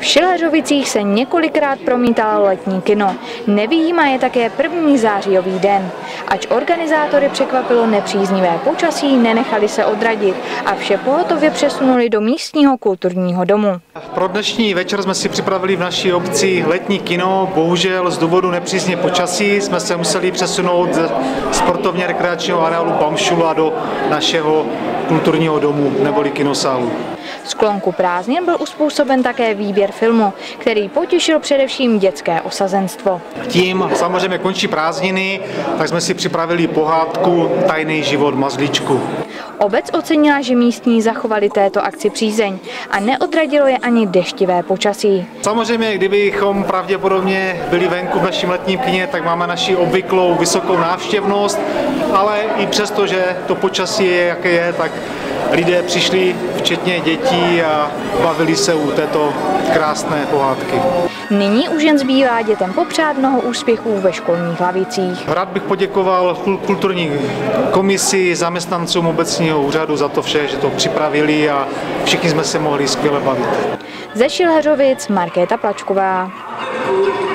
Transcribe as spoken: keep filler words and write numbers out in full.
Šileřovicích se několikrát promítalo letní kino. Nevyjímá je také první zářijový den. Ač organizátory překvapilo nepříznivé počasí, nenechali se odradit a vše pohotově přesunuli do místního kulturního domu. Pro dnešní večer jsme si připravili v naší obci letní kino. Bohužel z důvodu nepříznivé počasí jsme se museli přesunout ze sportovně rekreačního areálu Bamšula do našeho kulturního domu neboli kinosálu. Sklonku prázdnin byl uspůsoben také výběr filmu, který potěšil především dětské osazenstvo. Tím samozřejmě končí prázdniny, tak jsme si připravili pohádku Tajný život mazlíčku. Obec ocenila, že místní zachovali této akci přízeň a neodradilo je ani deštivé počasí. Samozřejmě, kdybychom pravděpodobně byli venku v našem letním kině, tak máme naši obvyklou vysokou návštěvnost, ale i přesto, že to počasí je, jaké je, tak lidé přišli, včetně dětí, a bavili se u této krásné pohádky. Nyní už jen zbývá dětem popřát mnoho úspěchů ve školních lavicích. Rád bych poděkoval kulturní komisi, zaměstnancům obecního úřadu za to vše, že to připravili a všichni jsme se mohli skvěle bavit. Ze Šileřovic Markéta Plačková.